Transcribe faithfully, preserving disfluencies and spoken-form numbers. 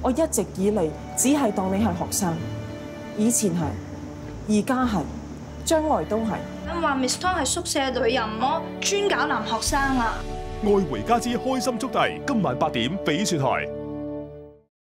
我一直以嚟只係當你係學生，以前係，而家係，將來都係。 話 Miss 湯係宿舍女人咯，專搞男學生啊！ 愛回家之開心速遞，今晚八點翡翠台。